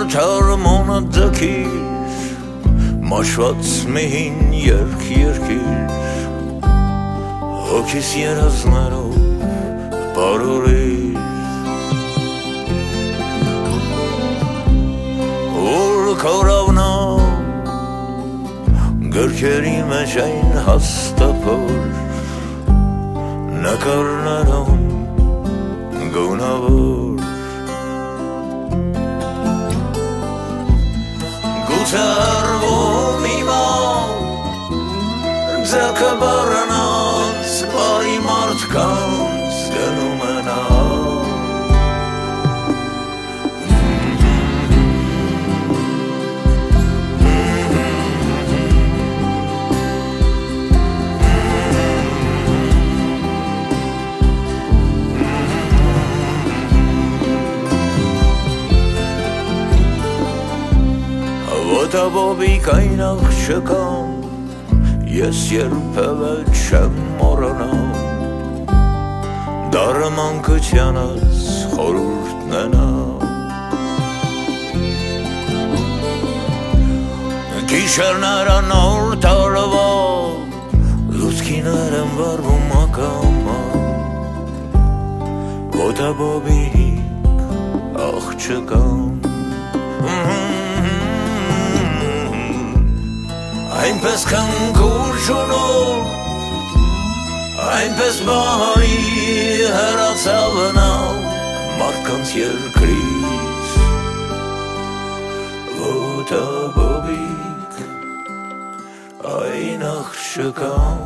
թարմոնը ձգիր, մաշված մեհին երկ-երկիր, հոգիս երազներով բարորիր, որ կորավնա գրքերի մեջ այն հաստափոր նկարներում գունավոր գուցե հրվում իմամ ձեռքը բառանած բարի մարդկանց գնում են Ոտաբոբիկ այն աղջկան ես երբևէ չեմ մոռանալ դառը մանկությանս խորհուրդն է նա գիշերները նոր տարվա լուցկիներ են վառվում ակամա ոտաբոբիկ աղջկան Այնպես քնքուր շունոր, այնպես բարի հեռացավ նա մարդկանց երկրից ոտաբոբիկ այն աղջկան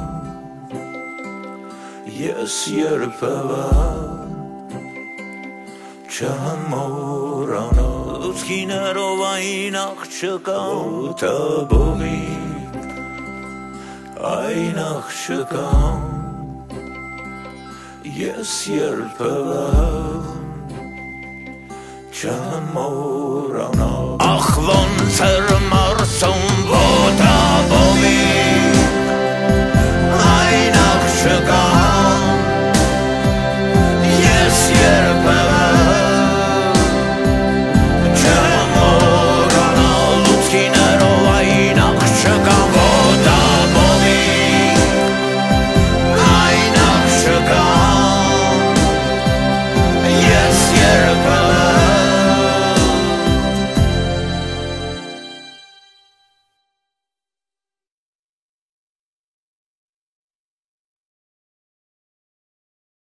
ես երբևէ չեմ մոռանալ լուցկիներով այն աղջկան ոտաբոբիկ Այն աղջկան ես երբևէ չեմ մոռանալ Ախ ոնց էր մարսում ոտաբոբիկ